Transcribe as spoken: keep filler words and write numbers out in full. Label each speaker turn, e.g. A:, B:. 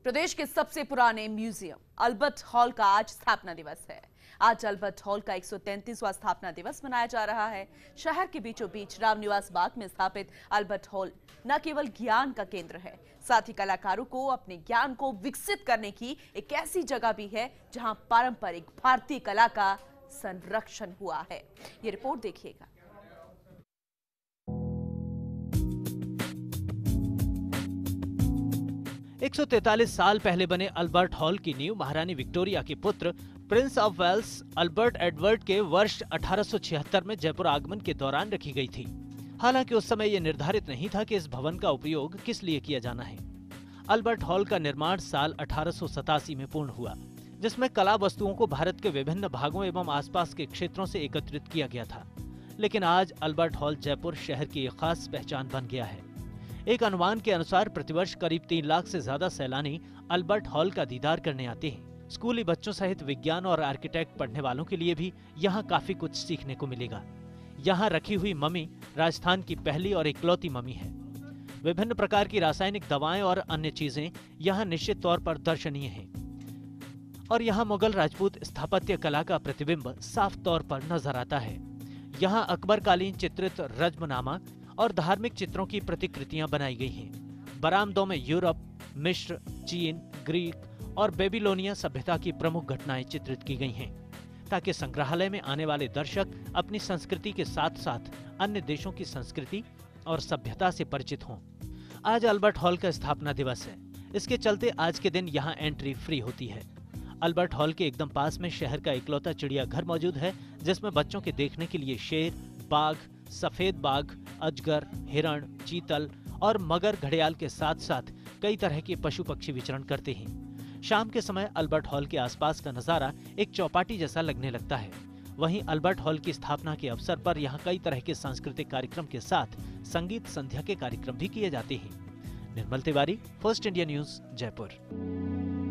A: प्रदेश के सबसे पुराने म्यूजियम अल्बर्ट हॉल का आज स्थापना दिवस है। आज अल्बर्ट हॉल का एक सौ तैंतीसवां स्थापना दिवस मनाया जा रहा है। शहर के बीचों बीच रामनिवास बाग में स्थापित अल्बर्ट हॉल न केवल ज्ञान का केंद्र है, साथ ही कलाकारों को अपने ज्ञान को विकसित करने की एक ऐसी जगह भी है जहां पारंपरिक भारतीय कला का संरक्षण हुआ है। ये रिपोर्ट देखिएगा।
B: एक सौ तैंतालीस साल पहले बने अल्बर्ट हॉल की नींव महारानी विक्टोरिया के पुत्र prince of Wales Albert Edward के वर्ष अठारह सौ छिहत्तर में जयपुर आगमन के दौरान रखी गई थी। हालांकि उस समय यह निर्धारित नहीं था कि इस भवन का उपयोग किस लिए किया जाना है। अल्बर्ट हॉल का निर्माण साल अठारह सौ सतासी में पूर्ण हुआ, जिसमें कला वस्तुओं को भारत के विभिन्न भागों एवं आसपास के क्षेत्रों से एकत्रित किया गया था। लेकिन आज अल्बर्ट हॉल जयपुर शहर की एक खास पहचान बन गया है। एक अनुमान के अनुसार प्रतिवर्ष करीब तीन लाख से ज्यादा सैलानी अल्बर्ट हॉल का दीदार करने आते हैं। स्कूली बच्चों सहित विज्ञान और आर्किटेक्ट पढ़ने वालों के लिए भी यहाँ काफी कुछ सीखने को मिलेगा। यहाँ रखी हुई मम्मी राजस्थान की पहली और इकलौती मम्मी है। विभिन्न प्रकार की रासायनिक दवाएं और अन्य चीजें यहाँ निश्चित तौर पर दर्शनीय हैं। और यहाँ मुगल राजपूत स्थापत्य कला का प्रतिबिंब साफ तौर पर नजर आता है। यहाँ अकबर कालीन चित्रित रज्मनामा और धार्मिक चित्रों की प्रतिकृतियां बनाई गई हैं। बरामदों में यूरोप, मिस्र, चीन, ग्रीक और बेबीलोनिया सभ्यता की प्रमुख घटनाएं चित्रित की गई हैं, ताकि संग्रहालय में आने वाले दर्शक अपनी संस्कृति के साथ साथ अन्य देशों की संस्कृति और सभ्यता से परिचित हों। आज अल्बर्ट हॉल का स्थापना दिवस है। इसके चलते आज के दिन यहाँ एंट्री फ्री होती है। अल्बर्ट हॉल के एकदम पास में शहर का इकलौता चिड़ियाघर मौजूद है, जिसमें बच्चों के देखने के लिए शेर, बाघ, सफेद बाघ, अजगर, हिरण, चीतल और मगर घड़ियाल के साथ साथ कई तरह के पशु पक्षी विचरण करते हैं। शाम के समय अल्बर्ट हॉल के आसपास का नजारा एक चौपाटी जैसा लगने लगता है। वहीं अल्बर्ट हॉल की स्थापना के अवसर पर यहाँ कई तरह के सांस्कृतिक कार्यक्रम के साथ संगीत संध्या के कार्यक्रम भी किए जाते हैं। Nirmal Tiwari, first India news, Jaipur.